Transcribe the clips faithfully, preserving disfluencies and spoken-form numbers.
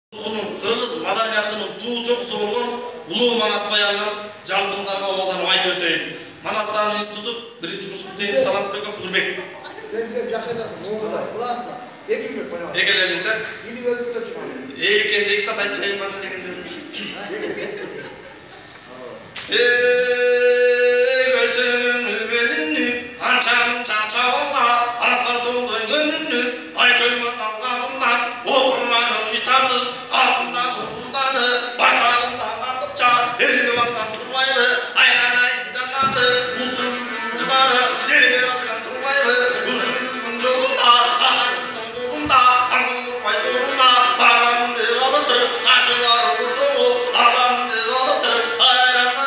Кыргыз маданиятынын туу чокусу болгон Улуу Манас баянын жалпыңыздарга обалданып айтып өтөйүн. Манастан институт биринчи курс студенти Талантбеков Нурбек. Экелеринде. Экенде эки саат айтчайын бар дегендер. Эй, көрсөңүң белинни, анчанын чачабалга, аскар толдой көнүнү, айтылман алгарынан, опурманын итарды, артында булданы, баштарында бардыкча, элиге барган турбайбы, айланайын жанады, узун булдары, жерге алган турбайбы, узун жолунда, агачтын колунда, аңын урбай зорунда, барамын деп алыптыр, кашылары курсогу, аламын деп алыптыр, айранда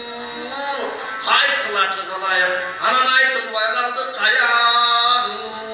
Ananaytılmay kaldı kayağın